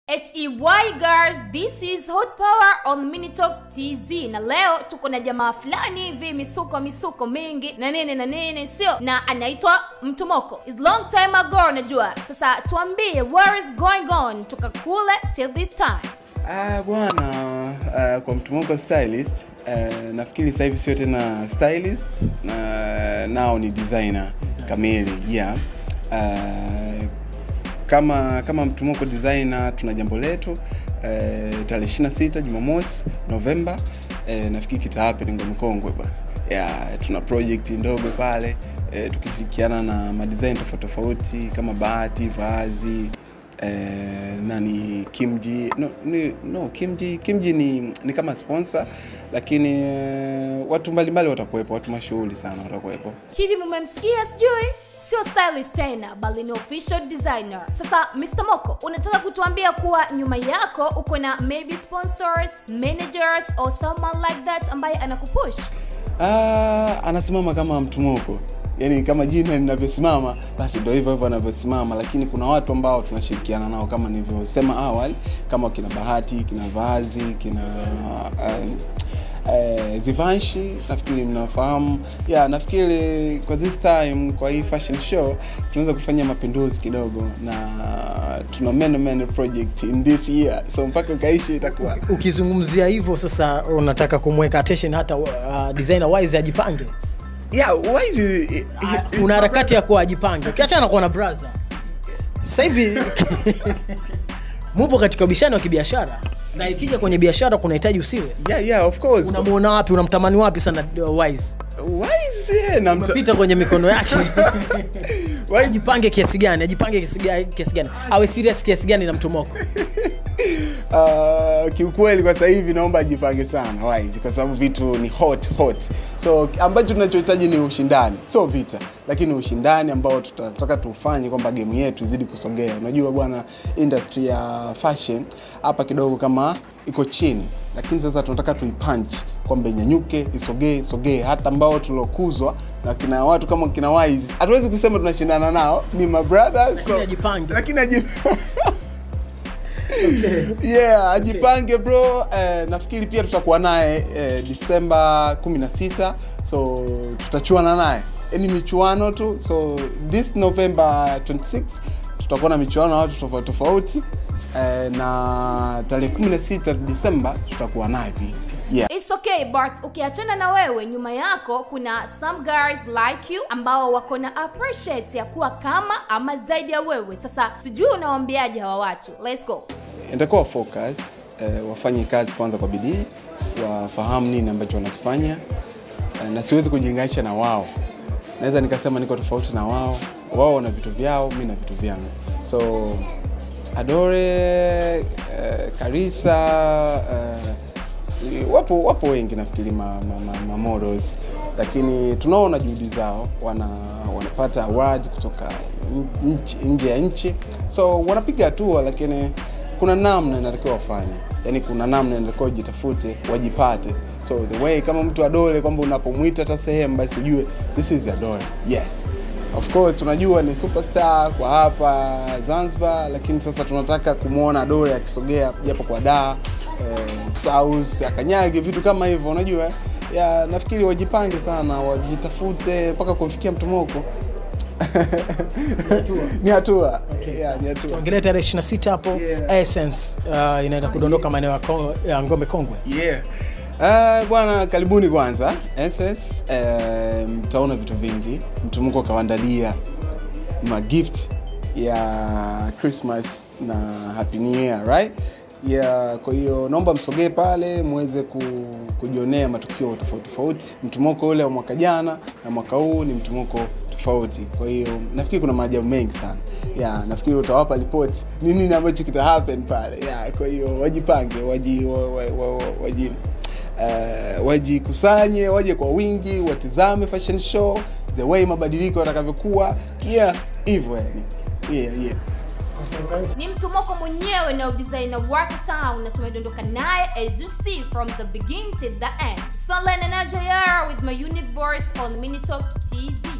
HEY girls, this is Hot Power on MiniTalkTz. Na leo tuko na jamaa fulani hivi misuko mingi na nene sio, na anaitwa M2MOKO. It's long time ago najua. Sasa tuambie what is going on tukakule till this time. Bwana, kwa M2MOKO stylist, nafikiri sasa hivi sio tena stylist na nao ni designer kamili. Yeah. Kama M2MOKO designer tuna jambo letu tarehe 26 Jumamosi November, nafikiri kita happen ngome Kongwe bwana. Yeah, tuna project ndogo pale tukishirikiana na madesign tofauti kama Bahati, Vazi, nani Kimji. Kimji ni kama sponsor, lakini watu mbalimbali watakuwepo, watu mashuhuri sana watakuwepo. Hivi mmemsikia sijui? Sio stylist tena bali ni official designer. Sasa Mr. Moko, unataka kutuambia kuwa nyuma yako uko na maybe sponsors, managers or someone like that ambaye anakupush? Anasimama kama M2MOKO. Yaani kama jina linavyosimama basi ndio hivyo anavyosimama, lakini kuna watu ambao tunashirikiana nao kama nilivyosema awali, kama kina Bahati, kina Vazi, kina Zivanshi, nafikiri mnafahamu. Yeah, nafikiri kwa this time kwa hii fashion show tunaweza kufanya mapinduzi kidogo na tuna many project in this year, so mpaka kaishi itakuwa. Ukizungumzia hivyo sasa unataka kumweka attention hata designer Waiz ajipange. Yeah, Waiz una harakati ya kwa ajipange. Ukiachana kwa na brother. Sasa hivi mupo katika bishano wa kibiashara. Na ikija kwenye biashara kunahitaji usiwe. Yeah, of course. Unamuona wapi, unamtamani wapi sana Waiz? Waiz unapita kwenye mikono yake. Waiz ajipange kiasi gani? Ajipange kiasi gani? Awe serious kiasi gani na M2MOKO? Kiukweli kwa sasa hivi naomba ajipange sana Waiz, kwa sababu vitu ni hot. So ambacho tunachohitaji ni ushindani, sio vita, lakini ushindani ambao tutataka tufanye kwamba game yetu izidi kusogea. Unajua bwana, industry ya fashion hapa kidogo kama iko chini, lakini sasa tunataka tuipunch kwamba inyanyuke, isogee hata ambao tulokuzwa na kina watu kama kina Waiz. Hatuwezi kusema tunashindana nao, ni my brothers, so ajipange. Lakini yeah, ajipange bro. Nafikiri pia tutakuwa naye December 16, so tutachuana naye. Ni michuano tu, so this November 26 tutakuwa na michuano na watu tofauti, na tarehe 16 December tutakuwa naye pia. Yeah. It's okay, but ukiachana na wewe, nyuma yako kuna some guys like you ambao wako na appreciate ya kuwa kama ama zaidi ya wewe. Sasa sijui unawaambiaje hawa watu? Let's go. Nitakuwa focus, wafanye kazi kwanza kwa bidii, wafahamu nini ambacho wanakifanya, na siwezi kujilinganisha na wao. Naweza nikasema niko tofauti na wao. Wao wana vitu vyao, mimi na vitu vyangu. So Adore, Calisa, wapo wengi nafikiri models, lakini tunaona juhudi zao, wanapata award kutoka nje ya nchi, so wanapiga hatua, lakini kuna namna inatakiwa wafanye. Yaani kuna namna inatakiwa jitafute, wajipate. So the way kama mtu Adore kwamba unapomuita hata sehemu basi ujue this is Adore. Yes. Of course tunajua ni superstar kwa hapa Zanzibar, lakini sasa tunataka kumuona Adore akisogea japo kwa Dar, South, akanyage vitu kama hivyo, unajua. Ya nafikiri wajipange sana, wajitafute mpaka kufikia M2MOKO. Ni hatua. Okay, yeah, ni hatua. Tuongelee tarehe 26 hapo. Yeah. Essence inaenda kudondoka maeneo ya ngome Kongwe. Yeah. Bwana, karibuni kwanza. Essence mtaona vitu vingi. M2MOKO kawaandalia gift ya Christmas na Happy New Year, right? Yeah, kwa hiyo naomba msogee pale muweze kujionea matukio tofauti. M2MOKO ule wa mwaka jana na mwaka huu ni M2MOKO tofauti. Kwa hiyo nafikiri kuna maajabu mengi sana. Yeah, nafikiri utawapa report nini ambacho kita happen pale. Yeah, kwa hiyo wajipange, wajikusanye, waje kwa wingi, watizame fashion show, the way mabadiliko yatakavyokuwa. Yeah, hivyo yani. Yeah. Ni M2MOKO mwenyewe na designer wake town, na tumedondoka naye as you see from the beginning to the end. So Lena Najayara with my unique voice on MiniTalkTz.